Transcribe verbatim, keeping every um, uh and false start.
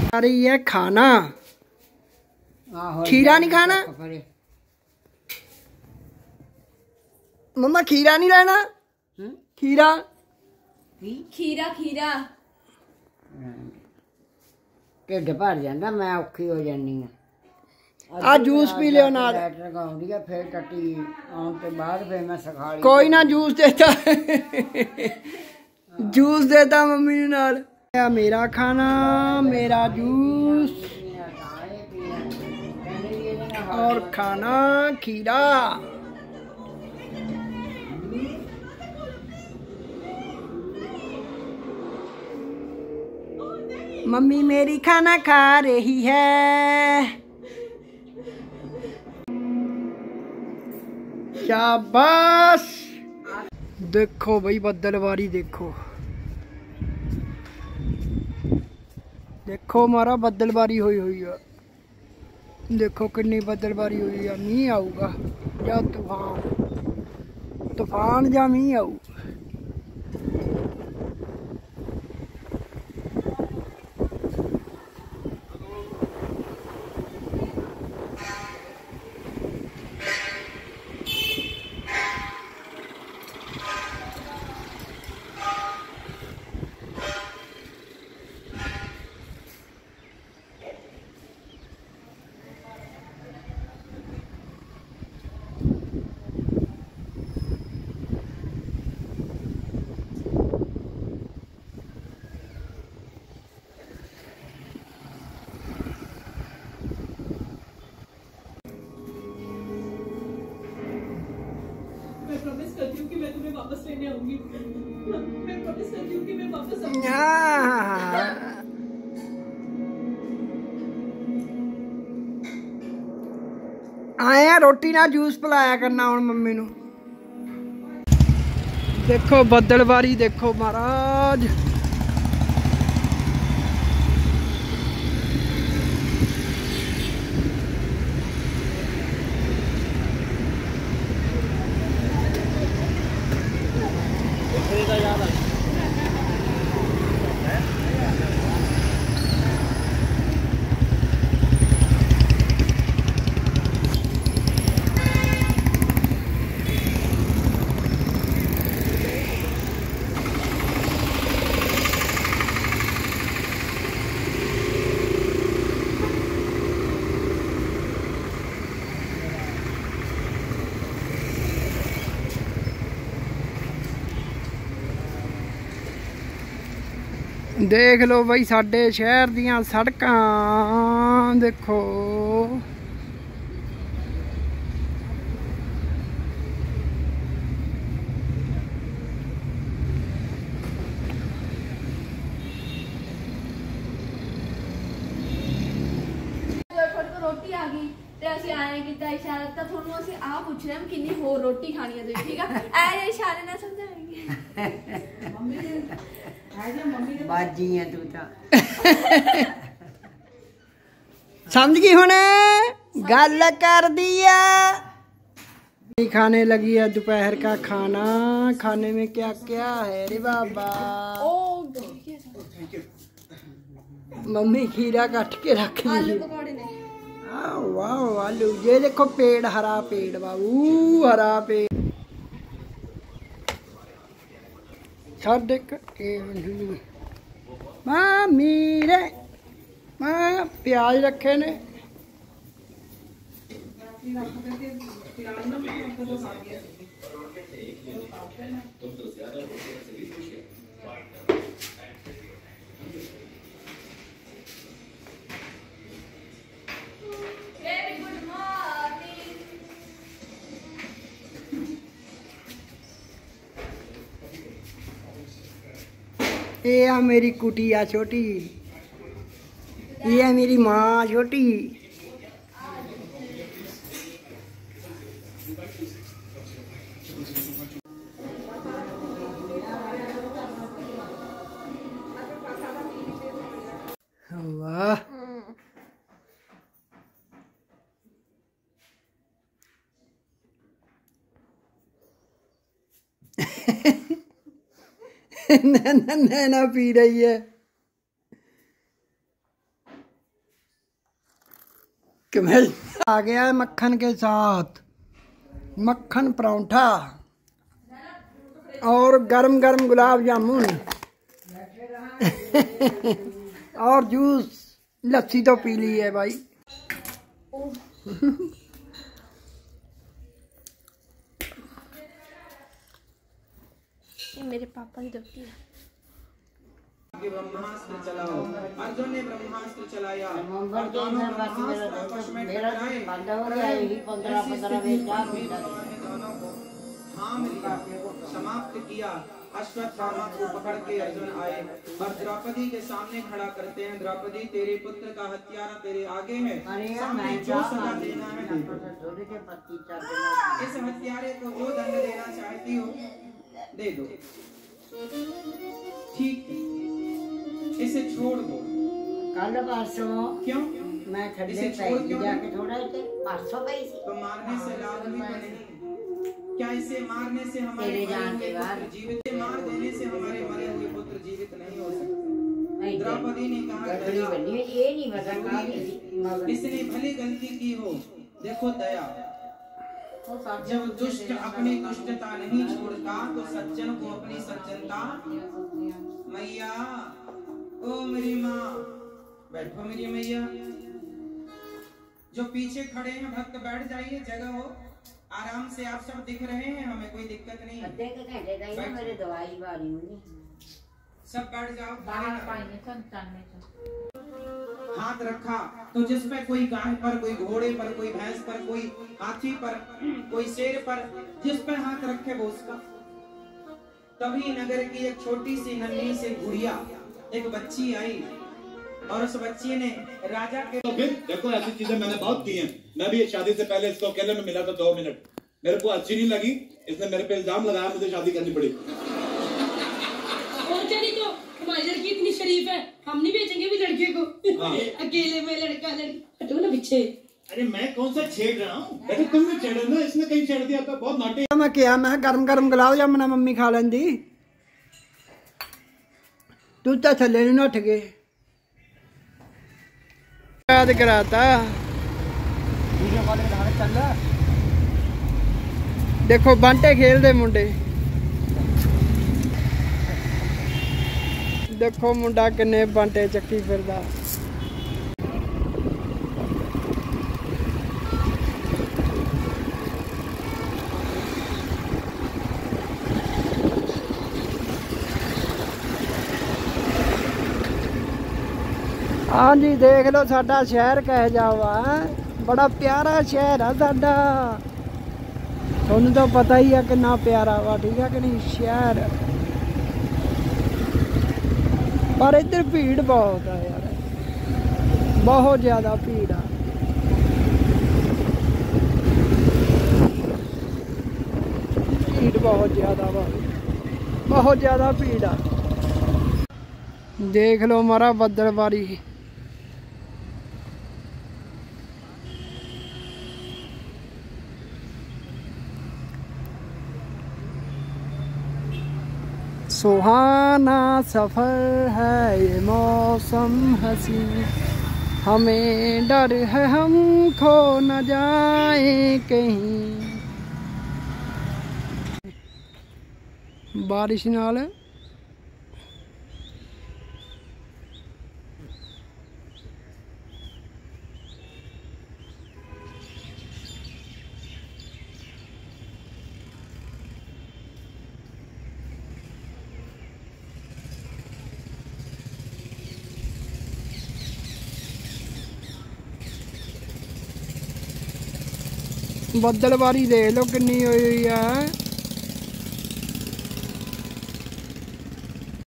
आ रही है खाना। खीरा नहीं खाना मम्मा, खीरा नहीं लेना। खीरा खीरा खीरा ढिड भर जाता, मैं औखी हो जानी है। आ जूस पी लियो नाल। फिर टट्टी आउण ते बाद फिर मैं सिखा ली। कोई ना जूस देता जूस देता मम्मी नाल। मेरा खाना, मेरा जूस और खाना खीरा। मम्मी मेरी खाना खा रही है। शाबाश। देखो भाई बदलवारी, देखो देखो हमारा बदलवारी हुई हुई है। देखो कितनी बदलवारी हुई है। मीह आऊगा या तूफान, तूफान या मीह आऊ। मैं प्रॉमिस करती हूँ कि मैं तुम्हें वापस लेने आऊंगी। मैं प्रॉमिस करती हूँ कि मैं वापस आऊंगी। आया रोटी ना जूस पिलाया करना हुण मम्मी नू। देखो बदलवारी, देखो महाराज। देख लो बई साडे शहर दियां सड़कां देखो। रोटी आ गई ते ਅਸੀਂ ਆਏ ਕੀਤਾ ਇਸ਼ਾਰਾ ਤਾਂ ਤੁਹਾਨੂੰ ਅਸੀਂ ਆ ਪੁੱਛ ਰਹੇ ਹਾਂ ਕਿੰਨੀ ਹੋਰ ਰੋਟੀ ਖਾਣੀ ਹੈ ਤੁਸੀਂ, ਠੀਕ ਆ? ਐ ਇਸ਼ਾਰੇ ਨਾਲ ਸਮਝਾਏਂਗੇ। ਮੰਮੀ ਨੇ ਆਜਾ, ਮੰਮੀ ਨੇ बाजी है तू तो। समझ गई हुण गल कर दिया। खाने लगी है दोपहर का खाना। खाने में क्या क्या है रे बाबा? मम्मी खीरा काट के रख ली। आलू पकौड़े ने। वाह आलू, ये देखो पेड़, हरा पेड़ बाबू, हरा पेड़। मामी रे मां प्याज रखे ने। ये है मेरी कुटिया छोटी, ये है मेरी माँ छोटी। वाह नैना पी रही है। कमेल आ गया है मक्खन के साथ, मक्खन परांठा और गरम गरम गुलाब जामुन और जूस, लस्सी तो पी ली है भाई। ये मेरे पापा की रोटी है। ब्रह्मास्त्र चलाओ। अर्जुन ने ब्रह्मास्त्र चलाया और दोनों ब्रह्मास्त्र आपस में टकराए। पंद्रह पंद्रह दोनों को थाम लिया, समाप्त किया। अश्वत्थामा को पकड़ के अर्जुन आए और द्रौपदी के सामने खड़ा करते हैं। द्रौपदी, तेरे पुत्र का हत्यारा तेरे आगे है, सामने जो सजा देना है दे दो। इस हत्यारे को जो दंड देना चाहती हो दे दो, ठीक है, इसे छोड़ दो। कल परसों क्यों? मैं इसे छोड़ क्यों? जाके थोड़ा परसों गई थी। तो मारने से लाभ भी नहीं। क्या इसे मारने से हमारे मरे हुए पुत्र जीवित, मार देने से हमारे मरे हुए पुत्र जीवित नहीं हो सकते। द्रौपदी ने कहा दया, ये नहीं बता, इसने भली गलती की हो। देखो दया, जब दुष्ट अपनी दुष्टता नहीं छोड़ता तो सज्जन को अपनी सज्जनता। मैया, ओ मेरी माँ, बैठो मेरी मैया। जो पीछे खड़े हैं भक्त बैठ जाइए, जगह हो, आराम से। आप सब दिख रहे हैं, हमें कोई दिक्कत नहीं है। मेरे दवाई बारी में सब बैठ जाओ। हाथ रखा तो जिस पे कोई गाय पर, कोई घोड़े पर, कोई भैंस पर, कोई हाथी पर, कोई शेर पर, जिस पे हाथ रखे वो उसका। तभी नगर की एक छोटी सी नन्ही सी गुड़िया, एक बच्ची आई और उस बच्ची ने राजा के। तो फिर देखो, ऐसी चीजें मैंने बहुत की हैं। मैं भी शादी से पहले इसको अकेले में मिला था दो मिनट, मेरे को अच्छी नहीं लगी, इसने मेरे पे इल्जाम लगाया, मुझे शादी करनी पड़ी। और चली तो हमारी लड़की इतनी शरीफ है, हम नहीं बेचेंगे भी लड़के को। हाँ। अकेले में लड़का लड़की, हटो ना पीछे। अरे मैं कौन सा छेड़ रहा हूँ? अरे तुम भी छेड़ो ना, इसने कहीं छेड़ दिया तो बहुत नाटे। मैं क्या, मैं गरम गरम गुलाब जामुन मम्मी खा लेंदी, तू तो थले नहीं नठ गए। याद कराता देखो बांटे खेलते मुंडे, देखो मुंडा किन्ने बांटे चक्की फिरदा। हाँ जी, देख लो साडा शहर कह जावा, बड़ा प्यारा शहर है साडा। तुहानू तो पता ही है कितना प्यारा वा, ठीक है कि नहीं शहर। पर इधर भीड़ बहुत है यार, बहुत ज्यादा भीड़ है। भीड़ बहुत ज्यादा वा, बहुत ज्यादा भीड़ है। देख लो हमारा बदलबारी। सुहाना सफर है ये मौसम हसी, हमें डर है हम खो न जाए कहीं। बारिश नाल बदलबारी देख लो कितनी हुई है।